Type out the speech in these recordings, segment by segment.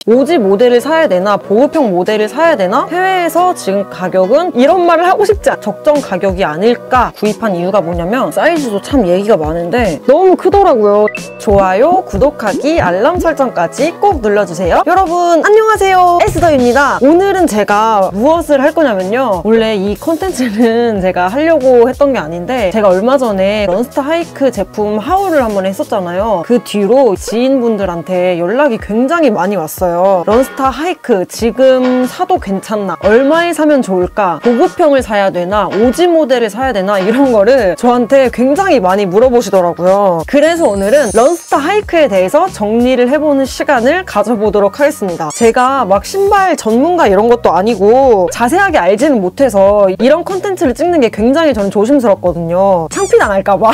오지 모델을 사야 되나 보급형 모델을 사야 되나 해외에서 지금 가격은 이런 말을 하고 싶지 않아. 적정 가격이 아닐까. 구입한 이유가 뭐냐면 사이즈도 참 얘기가 많은데 너무 크더라고요. 좋아요, 구독하기, 알람 설정까지 꼭 눌러주세요. 여러분 안녕하세요, 에스더입니다. 오늘은 제가 무엇을 할 거냐면요, 원래 이 컨텐츠는 제가 하려고 했던 게 아닌데 제가 얼마 전에 런스타 하이크 제품 하울을 한번 했었잖아요. 그 뒤로 지인분들한테 연락이 굉장히 많이 왔어요. 런스타 하이크 지금 사도 괜찮나? 얼마에 사면 좋을까? 보급형을 사야 되나? 오지 모델을 사야 되나? 이런 거를 저한테 굉장히 많이 물어보시더라고요. 그래서 오늘은 런스타 하이크에 대해서 정리를 해보는 시간을 가져보도록 하겠습니다. 제가 막 신발 전문가 이런 것도 아니고 자세하게 알지는 못해서 이런 컨텐츠를 찍는 게 굉장히 저는 조심스럽거든요. 창피당할까봐.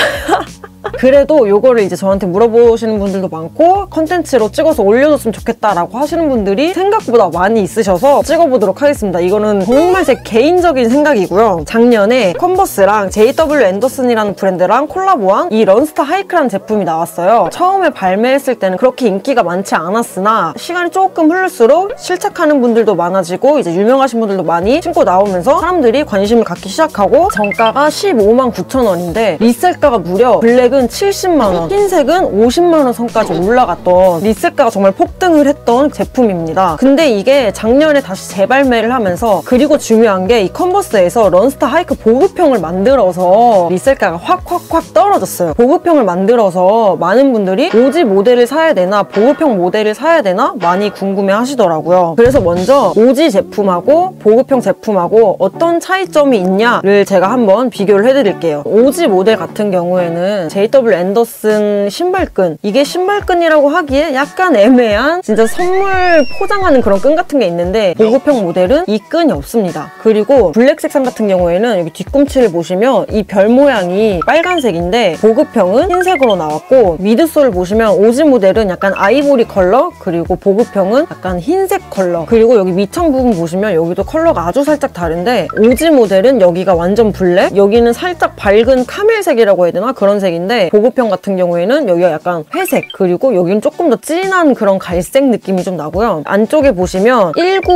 그래도 요거를 이제 저한테 물어보시는 분들도 많고 컨텐츠로 찍어서 올려줬으면 좋겠다라고 하시는 분들이 생각보다 많이 있으셔서 찍어보도록 하겠습니다. 이거는 정말 제 개인적인 생각이고요. 작년에 컨버스랑 JW 앤더슨이라는 브랜드랑 콜라보한 이 런스타 하이크라는 제품이 나왔어요. 처음에 발매했을 때는 그렇게 인기가 많지 않았으나 시간이 조금 흐를수록 실착하는 분들도 많아지고 이제 유명하신 분들도 많이 신고 나오면서 사람들이 관심을 갖기 시작하고 정가가 15만 9천 원인데 리셀가가 무려 블랙은 70만 원, 흰색은 50만 원 선까지 올라갔던, 리셀가가 정말 폭등을 했던 제품입니다. 근데 이게 작년에 다시 재발매를 하면서, 그리고 중요한 게 이 컨버스에서 런스타 하이크 보급형을 만들어서 리셀가가 확 떨어졌어요. 보급형을 만들어서 많은 분들이 오지 모델을 사야 되나 보급형 모델을 사야 되나 많이 궁금해 하시더라고요. 그래서 먼저 오지 제품하고 보급형 제품하고 어떤 차이점이 있냐를 제가 한번 비교를 해드릴게요. 오지 모델 같은 경우에는 JW 앤더슨 신발끈, 이게 신발끈이라고 하기에 약간 애매한 진짜 선물 포장하는 그런 끈 같은 게 있는데 보급형 모델은 이 끈이 없습니다. 그리고 블랙 색상 같은 경우에는 여기 뒤꿈치를 보시면 이 별 모양이 빨간색인데 보급형은 흰색으로 나왔고, 미드솔을 보시면 오지 모델은 약간 아이보리 컬러, 그리고 보급형은 약간 흰색 컬러, 그리고 여기 밑창 부분 보시면 여기도 컬러가 아주 살짝 다른데 오지 모델은 여기가 완전 블랙, 여기는 살짝 밝은 카멜색이라고 해야 되나? 그런 색인데 보급형 같은 경우에는 여기가 약간 회색, 그리고 여기는 조금 더 진한 그런 갈색 느낌이 좀 나고요. 안쪽에 보시면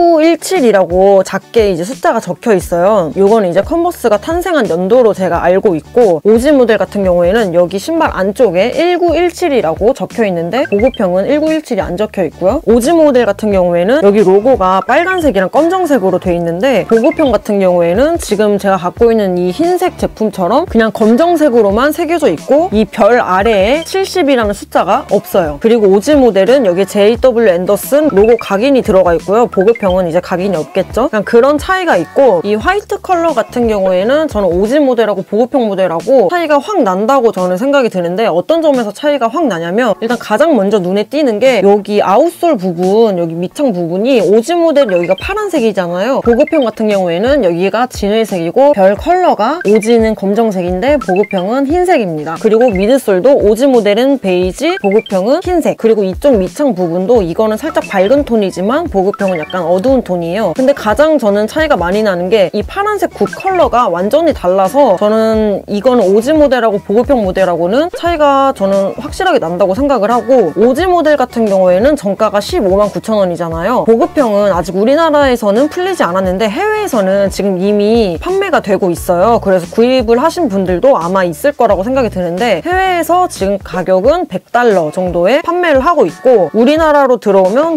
1917이라고 작게 이제 숫자가 적혀 있어요. 요거는 이제 컨버스가 탄생한 연도로 제가 알고 있고, 오지 모델 같은 경우에는 여기 신발 안쪽에 1917이라고 적혀 있는데 보급형은 1917이 안 적혀 있고요. 오지 모델 같은 경우에는 여기 로고가 빨간색이랑 검정색으로 돼 있는데 보급형 같은 경우에는 지금 제가 갖고 있는 이 흰색 제품처럼 그냥 검정색으로만 새겨져 있고 이 별 아래에 70이라는 숫자가 없어요. 그리고 오지 모델은 여기 JW 앤더슨 로고 각인이 들어가 있고요. 보급형은 이제 각인이 없겠죠. 그냥 그런 차이가 있고, 이 화이트 컬러 같은 경우에는 저는 오지 모델하고 보급형 모델하고 차이가 확 난다고 저는 생각이 드는데, 어떤 점에서 차이가 확 나냐면 일단 가장 먼저 눈에 띄는 게 여기 아웃솔 부분, 여기 밑창 부분이 오지 모델 여기가 파란색이잖아요. 보급형 같은 경우에는 여기가 진회색이고 별 컬러가 오지는 검정색인데 보급형은 흰색입니다. 그리고 미드솔도 오지 모델은 베이지, 보급형은 흰색, 그리고 이쪽 밑창 부분도 이거는 살짝 밝은 톤이지만 보급형은 약간 어두운 톤이에요. 근데 가장 저는 차이가 많이 나는 게 이 파란색 굿 컬러가 완전히 달라서 저는 이거는 오지 모델하고 보급형 모델하고는 차이가 저는 확실하게 난다고 생각을 하고, 오지 모델 같은 경우에는 정가가 15만 9천 원이잖아요. 보급형은 아직 우리나라에서는 풀리지 않았는데 해외에서는 지금 이미 판매가 되고 있어요. 그래서 구입을 하신 분들도 아마 있을 거라고 생각이 드는데 해외에서 지금 가격은 $100 정도에 판매를 하고 있고, 우리나라로 들어오면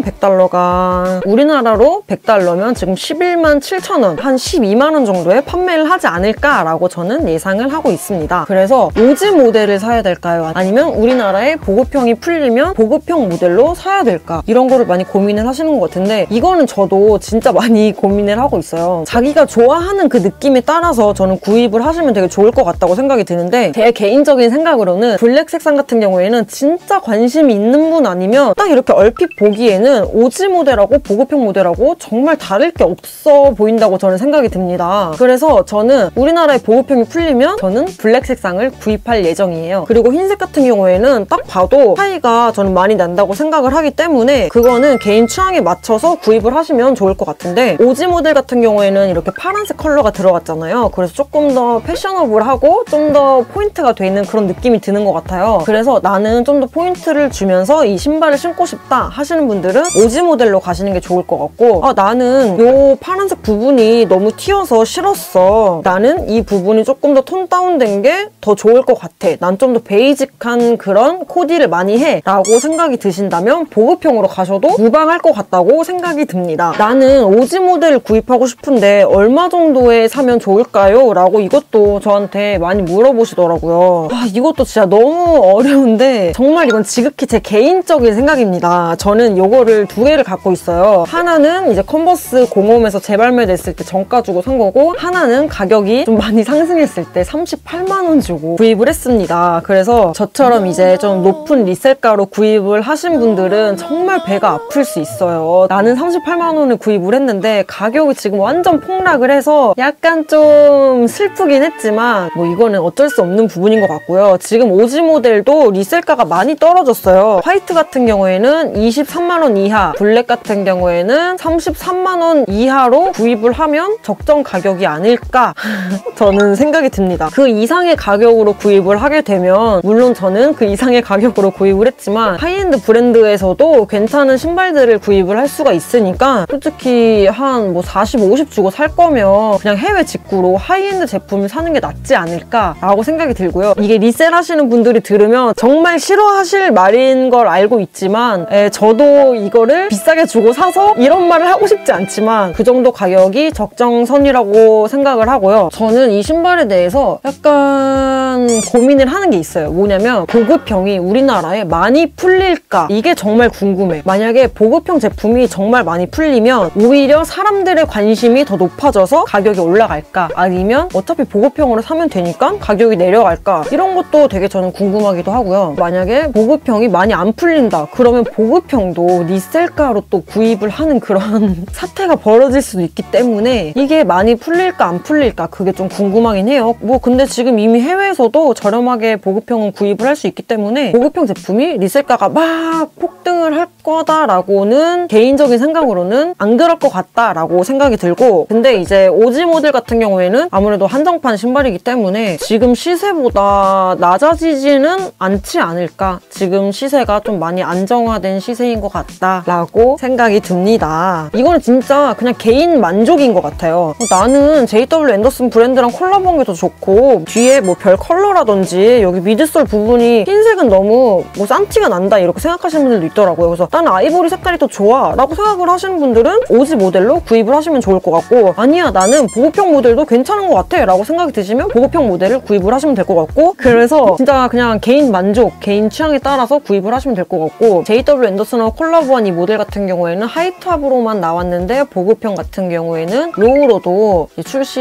우리나라로 $100면 지금 11만 7천 원, 한 12만 원 정도에 판매를 하지 않을까라고 저는 예상을 하고 있습니다. 그래서 오지 모델을 사야 될까요? 아니면 우리나라에 보급형이 풀리면 보급형 모델로 사야 될까? 이런 거를 많이 고민을 하시는 것 같은데, 이거는 저도 진짜 많이 고민을 하고 있어요. 자기가 좋아하는 그 느낌에 따라서 저는 구입을 하시면 되게 좋을 것 같다고 생각이 드는데, 제 개인적인 생각으로는 블랙 색상 같은 경우에는 진짜 관심이 있는 분 아니면 딱 이렇게 얼핏 보기에는 오지 모델하고 보급형 모델하고 정말 다를 게 없어 보인다고 저는 생각이 듭니다. 그래서 저는 우리나라에 보급형이 풀리면 저는 블랙 색상을 구입할 예정이에요. 그리고 흰색 같은 경우에는 딱 봐도 차이가 저는 많이 난다고 생각을 하기 때문에 그거는 개인 취향에 맞춰서 구입을 하시면 좋을 것 같은데, 오지 모델 같은 경우에는 이렇게 파란색 컬러가 들어갔잖아요. 그래서 조금 더 패셔너블하고 좀 더 포인트가 돼 있는 그런 느낌이 드는 것 같아요. 그래서 나는 좀 더 포인트를 주면서 이 신발을 신고 싶다 하시는 분들은 오지 모델로 가시는 게 좋을 것 같고, 나는 요 파란색 부분이 너무 튀어서 싫었어. 나는 이 부분이 조금 더 톤 다운된 게 더 좋을 것 같아. 난 좀 더 베이직한 그런 코디를 많이 해 라고 생각이 드신다면 보급형으로 가셔도 무방할 것 같다고 생각이 듭니다. 나는 오지 모델을 구입하고 싶은데 얼마 정도에 사면 좋을까요? 라고 이것도 저한테 많이 물어보시더라고요. 이것도 진짜 너무 어려운데 정말 이건 지극히 제 개인적인 생각입니다. 저는 요거를 두 개를 갖고 있어요. 하나는 이제 컨버스 공홈에서 재발매됐을 때 정가 주고 산 거고, 하나는 가격이 좀 많이 상승했을 때 38만 원 주고 구입을 했습니다. 그래서 저처럼 이제 좀 높은 리셀가로 구입을 하신 분들은 정말 배가 아플 수 있어요. 나는 38만 원을 구입을 했는데 가격이 지금 완전 폭락을 해서 약간 좀 슬프긴 했지만 뭐 이거는 어쩔 수 없는 부분인 것 같고요. 지금 오지 모델도 리셀가가 많이 떨어졌어요. 화이트 같은 경우에는 23만 원 이하, 블랙 같은 경우에는 33만 원 이하로 구입을 하면 적정 가격이 아닐까 저는 생각이 듭니다. 그 이상의 가격으로 구입을 하게 되면, 물론 저는 그 이상의 가격으로 구입을 했지만 하이엔드 브랜드에서도 괜찮은 신발들을 구입을 할 수가 있으니까 솔직히 한 뭐 40, 50 주고 살 거면 그냥 해외 직구로 하이엔드 제품을 사는 게 낫지 않을까라고 생각이 들고요. 이게 리셀 하시는 분들이 들으면 정말 싫어하실 말인 걸 알고 있지만 저도 이거를 비싸게 주고 사서 이런 말을 하고 싶지 않지만 그 정도 가격이 적정선이라고 생각을 하고요. 저는 이 신발에 대해서 약간 고민을 하는 게 있어요. 뭐냐면 보급형이 우리나라에 많이 풀릴까? 이게 정말 궁금해. 만약에 보급형 제품이 정말 많이 풀리면 오히려 사람들의 관심이 더 높아져서 가격이 올라갈까? 아니면 어차피 보급형으로 사면 되니까 가격이 내려갈까? 이런 것도 되게 저는 궁금하기도 하고요. 만약에 보급형이 많이 안 풀린다. 그러면 보급형도 리셀가로 또 구입을 하는 그런 사태가 벌어질 수도 있기 때문에 이게 많이 풀릴까 안 풀릴까 그게 좀 궁금하긴 해요. 뭐 근데 지금 이미 해외에서도 저렴하게 보급형은 구입을 할 수 있기 때문에 보급형 제품이 리셀가가 막 폭등을 할 거다라고는 개인적인 생각으로는 안 그럴 것 같다라고 생각이 들고, 근데 이제 오지 모델 같은 경우에는 아무래도 한정판 신발이기 때문에 지금 시세보다 낮아지지는 않지 않을까. 지금 시세가 좀 많이 안정화된 시세인 것 같다라고 생각이 듭니다. 이거는 진짜 그냥 개인 만족인 것 같아요. 나는 JW 앤더슨 브랜드랑 콜라보한 게 더 좋고, 뒤에 뭐 별 컬러라든지 여기 미드솔 부분이 흰색은 너무 뭐 싼티가 난다 이렇게 생각하시는 분들도 있더라고요. 그래서 나는 아이보리 색깔이 더 좋아 라고 생각을 하시는 분들은 오지 모델로 구입을 하시면 좋을 것 같고, 아니야 나는 보급형 모델도 괜찮은 것 같아 라고 생각이 드시면 보급형 모델을 구입을 하시면 될 것 같고, 그래서 진짜 그냥 개인 만족, 개인 취향에 따라서 구입을 하시면 될 것 같고, JW 앤더슨하고 콜라보한 이 모델 같은 경우에는 하이탑으로만 나왔는데 보급형 같은 경우에는 로우로도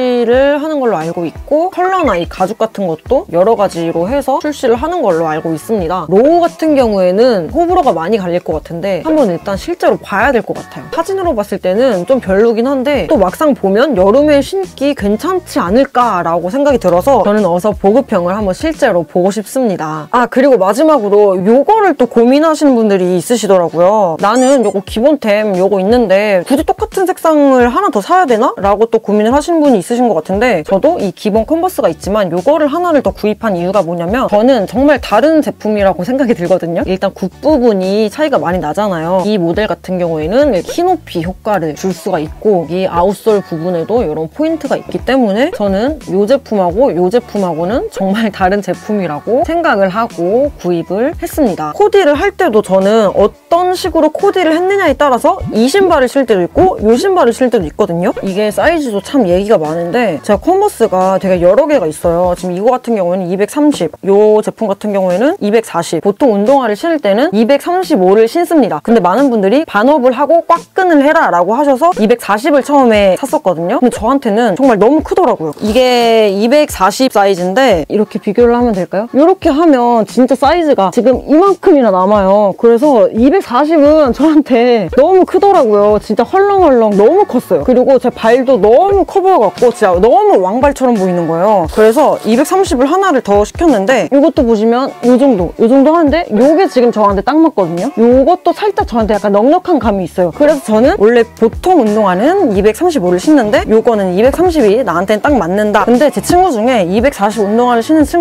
출시를 하는 걸로 알고 있고, 컬러나 이 가죽 같은 것도 여러 가지로 해서 출시를 하는 걸로 알고 있습니다. 로우 같은 경우에는 호불호가 많이 갈릴 것 같은데 한번 일단 실제로 봐야 될 것 같아요. 사진으로 봤을 때는 좀 별로긴 한데 또 막상 보면 여름에 신기 괜찮지 않을까라고 생각이 들어서 저는 어서 보급형을 한번 실제로 보고 싶습니다. 그리고 마지막으로 요거를 또 고민하시는 분들이 있으시더라고요. 나는 요거 기본템 요거 있는데 굳이 똑같은 색상을 하나 더 사야 되나? 라고 또 고민을 하시는 분이 있으신 것 같은데, 저도 이 기본 컨버스가 있지만 요거를 하나를 더 구입한 이유가 뭐냐면 저는 정말 다른 제품이라고 생각이 들거든요. 일단 굽 부분이 차이가 많이 나잖아요. 이 모델 같은 경우에는 키높이 효과를 줄 수가 있고, 이 아웃솔 부분에도 이런 포인트가 있기 때문에 저는 이 제품하고 이 제품하고는 정말 다른 제품이라고 생각을 하고 구입을 했습니다. 코디를 할 때도 저는 어떤 식으로 코디를 했느냐에 따라서 이 신발을 실 때도 있고 이 신발을 실 때도 있거든요. 이게 사이즈도 참 얘기가 많은데 제가 컨버스가 되게 여러 개가 있어요. 지금 이거 같은 경우에는 230, 이 제품 같은 경우에는 240. 보통 운동화를 신을 때는 235를 신습니다. 근데 많은 분들이 반업을 하고 꽉끈을 해라 라고 하셔서 240을 처음에 샀었거든요. 근데 저한테는 정말 너무 크더라고요. 이게 240 사이즈인데 이렇게 비교를 하면 될까요? 이렇게 하면 진짜 사이즈가 지금 이만큼이나 남아요. 그래서 240은 저한테 너무 크더라고요. 진짜 헐렁헐렁 너무 컸어요. 그리고 제 발도 너무 커 보여갖고 진짜 너무 왕발처럼 보이는 거예요. 그래서 230을 하나를 더 시켰는데 이것도 보시면 이 정도 하는데 이게 지금 저한테 딱 맞거든요. 이것도 살짝 저한테 약간 넉넉한 감이 있어요. 그래서 저는 원래 보통 운동화는 235를 신는데 이거는 230이 나한테는 딱 맞는다. 근데 제 친구 중에 240 운동화를 신는 친구가 이걸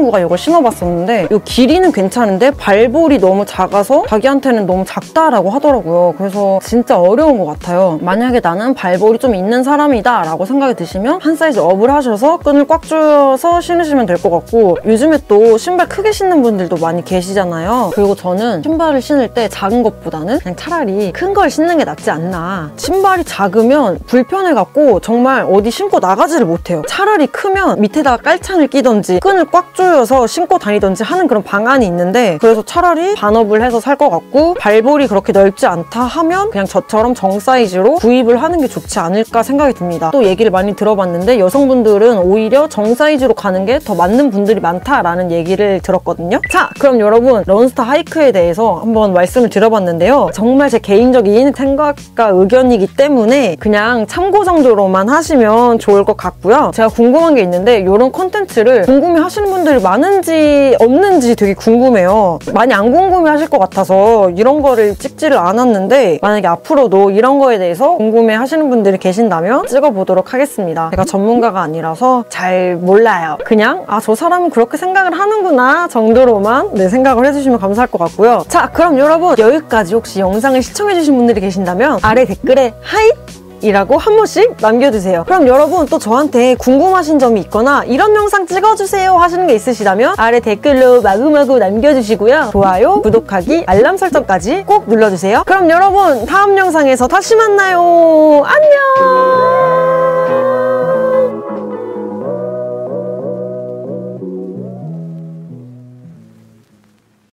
신어봤었는데 이 길이는 괜찮은데 발볼이 너무 작아서 자기한테는 너무 작다라고 하더라고요. 그래서 진짜 어려운 것 같아요. 만약에 나는 발볼이 좀 있는 사람이다 라고 생각이 드시면 한 사이즈 업을 하셔서 끈을 꽉 조여서 신으시면 될 것 같고, 요즘에 또 신발 크게 신는 분들도 많이 계시잖아요. 그리고 저는 신발을 신을 때 작은 것보다는 그냥 차라리 큰 걸 신는 게 낫지 않나. 신발이 작으면 불편해갖고 정말 어디 신고 나가지를 못해요. 차라리 크면 밑에다가 깔창을 끼던지 끈을 꽉 조여서 신고 다니던지 하는 그런 방안이 있는데, 그래서 차라리 반업을 해서 살 것 같고, 발볼이 그렇게 넓지 않다 하면 그냥 저처럼 정 사이즈로 구입을 하는 게 좋지 않을까 생각이 듭니다. 또 얘기를 많이 들어봤는데 여성분들은 오히려 정 사이즈로 가는 게 더 맞는 분들이 많다라는 얘기를 들었거든요. 자, 그럼 여러분 런스타 하이크에 대해서 한번 말씀을 드려봤는데요. 정말 제 개인적인 생각과 의견이기 때문에 그냥 참고 정도로만 하시면 좋을 것 같고요. 제가 궁금한 게 있는데 이런 콘텐츠를 궁금해 하시는 분들이 많은지 없는지 되게 궁금해요. 많이 안 궁금해 하실 것 같아서 이런 거를 찍지를 않았는데, 만약에 앞으로도 이런 거에 대해서 궁금해 하시는 분들이 계신다면 찍어보도록 하겠습니다. 제가 전문가가 아니라서 잘 몰라요. 그냥 저 사람은 그렇게 생각을 하는구나 정도로만 생각을 해주시면 감사할 것 같고요. 자, 그럼 여러분 여기까지 혹시 영상을 시청해주신 분들이 계신다면 아래 댓글에 하이! 이라고 한 번씩 남겨주세요. 그럼 여러분 또 저한테 궁금하신 점이 있거나 이런 영상 찍어주세요 하시는 게 있으시다면 아래 댓글로 마구마구 남겨주시고요. 좋아요, 구독하기, 알람 설정까지 꼭 눌러주세요. 그럼 여러분 다음 영상에서 다시 만나요. 안녕!